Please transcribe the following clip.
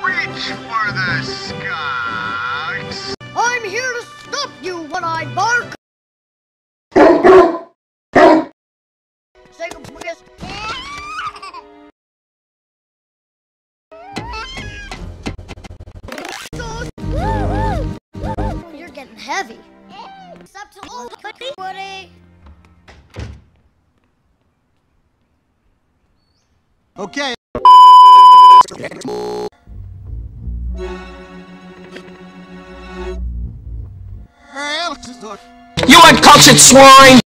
Reach for the skunks. I'm here to stop you when I bark. Say yes. You're getting heavy. Stop to Woody. Okay. You uncultured swine!